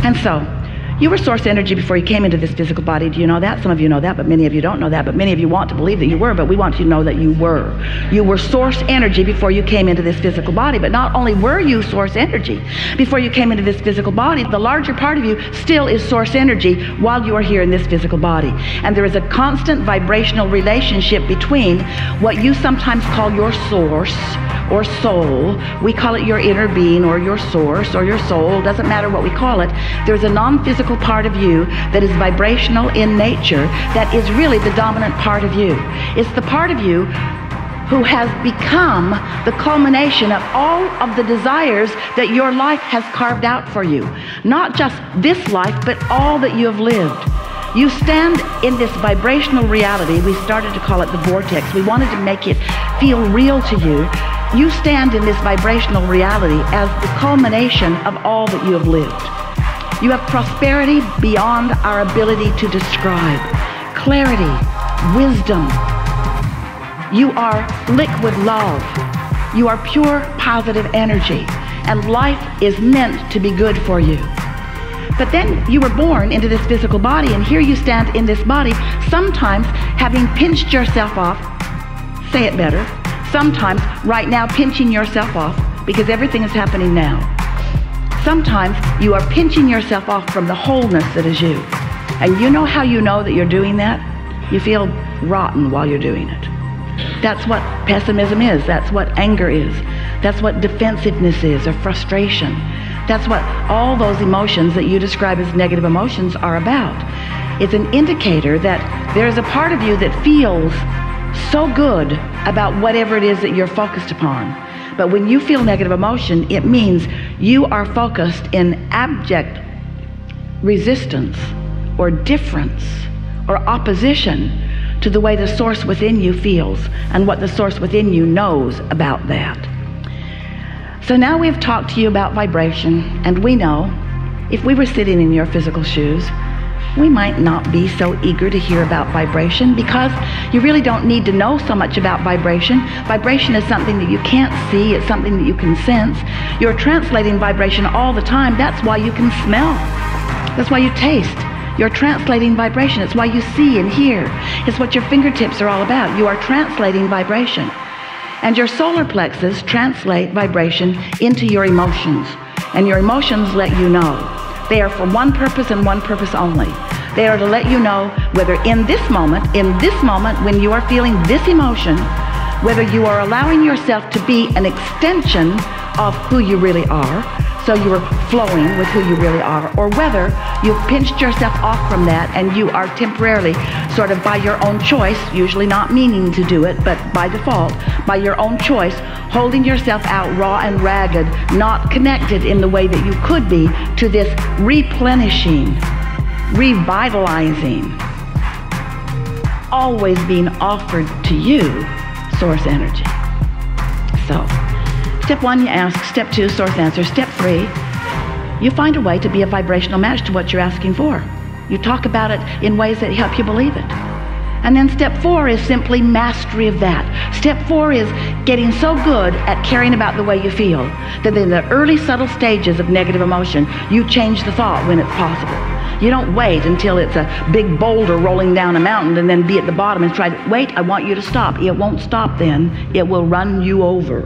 And so, you were source energy before you came into this physical body. Do you know that? Some of you know that, but many of you don't know that. But many of you want to believe that you were, but we want you to know that you were. You were source energy before you came into this physical body. But not only were you source energy before you came into this physical body, the larger part of you still is source energy while you are here in this physical body. And there is a constant vibrational relationship between what you sometimes call your source or soul. We call it your inner being or your source or your soul. Doesn't matter what we call it. There's a non-physical part of you that is vibrational in nature that is really the dominant part of you. It's the part of you who has become the culmination of all of the desires that your life has carved out for you. Not just this life, but all that you have lived. You stand in this vibrational reality. We started to call it the vortex. We wanted to make it feel real to you. You stand in this vibrational reality as the culmination of all that you have lived. You have prosperity beyond our ability to describe. Clarity, wisdom. You are liquid love. You are pure positive energy. And life is meant to be good for you. But then you were born into this physical body, and here you stand in this body, sometimes having pinched yourself off. Say it better. Sometimes right now pinching yourself off because everything is happening now. Sometimes you are pinching yourself off from the wholeness that is you. And you know how you know that you're doing that? You feel rotten while you're doing it. That's what pessimism is. That's what anger is. That's what defensiveness is, or frustration. That's what all those emotions that you describe as negative emotions are about. It's an indicator that there's a part of you that feels so good about whatever it is that you're focused upon. But when you feel negative emotion, it means you are focused in abject resistance or difference or opposition to the way the source within you feels and what the source within you knows about that. So now we've talked to you about vibration, and we know if we were sitting in your physical shoes, we might not be so eager to hear about vibration because you really don't need to know so much about vibration. Vibration is something that you can't see. It's something that you can sense. You're translating vibration all the time. That's why you can smell. That's why you taste. You're translating vibration. It's why you see and hear. It's what your fingertips are all about. You are translating vibration. And your solar plexus translate vibration into your emotions. And your emotions let you know. They are for one purpose and one purpose only. They are to let you know whether in this moment when you are feeling this emotion, whether you are allowing yourself to be an extension of who you really are, so you are flowing with who you really are, or whether you've pinched yourself off from that and you are temporarily, sort of by your own choice, usually not meaning to do it, but by default, by your own choice, holding yourself out raw and ragged, not connected in the way that you could be to this replenishing, revitalizing, always being offered to you source energy. So, step 1, you ask. Step 2, source answer. Step 3, you find a way to be a vibrational match to what you're asking for. You talk about it in ways that help you believe it. And then step 4 is simply mastery of that. Step 4 is getting so good at caring about the way you feel that in the early subtle stages of negative emotion, you change the thought when it's possible. You don't wait until it's a big boulder rolling down a mountain and then be at the bottom and try to, wait, I want you to stop. It won't stop then. It will run you over.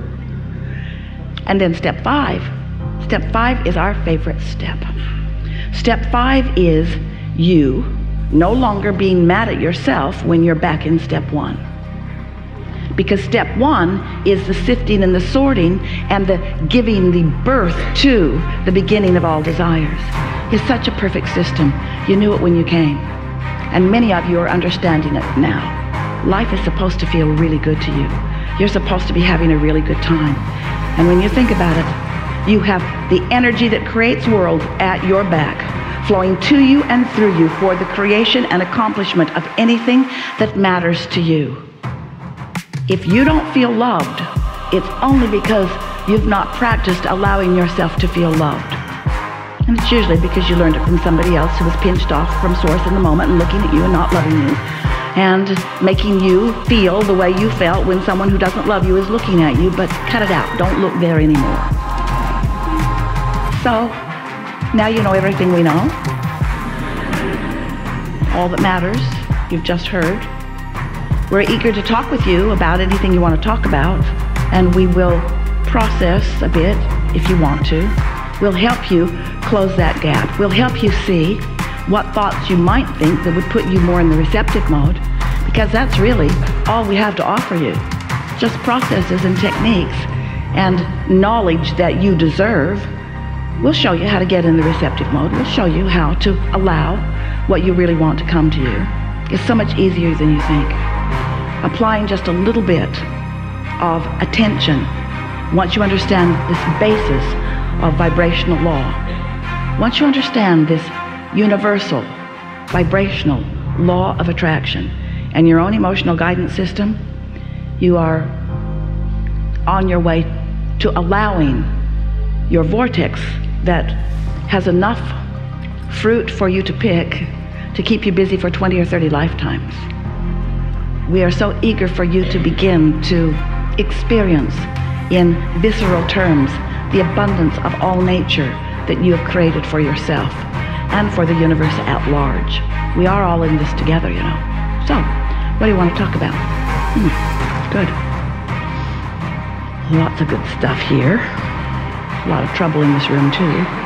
And then step 5. Step 5 is our favorite step. Step 5 is you no longer being mad at yourself when you're back in step 1. Because step 1 is the sifting and the sorting and the giving the birth to the beginning of all desires. It's such a perfect system. You knew it when you came. And many of you are understanding it now. Life is supposed to feel really good to you. You're supposed to be having a really good time. And when you think about it, you have the energy that creates worlds at your back, flowing to you and through you for the creation and accomplishment of anything that matters to you. If you don't feel loved, it's only because you've not practiced allowing yourself to feel loved. And it's usually because you learned it from somebody else who was pinched off from source in the moment and looking at you and not loving you, and making you feel the way you felt when someone who doesn't love you is looking at you. But cut it out. Don't look there anymore. So Now you know everything we know. All that matters, you've just heard. We're eager to talk with you about anything you want to talk about, and we will process a bit if you want to. We'll help you close that gap. We'll help you see what thoughts you might think that would put you more in the receptive mode, because that's really all we have to offer you. Just processes and techniques and knowledge that you deserve. We'll show you how to get in the receptive mode. We'll show you how to allow what you really want to come to you. It's so much easier than you think. Applying just a little bit of attention, once you understand this basis of vibrational law, once you understand this universal vibrational law of attraction and your own emotional guidance system, you are on your way to allowing your vortex that has enough fruit for you to pick to keep you busy for 20 or 30 lifetimes. We are so eager for you to begin to experience in visceral terms the abundance of all nature that you have created for yourself and for the universe at large. We are all in this together, you know. So, what do you want to talk about? Good. Lots of good stuff here. A lot of trouble in this room, too.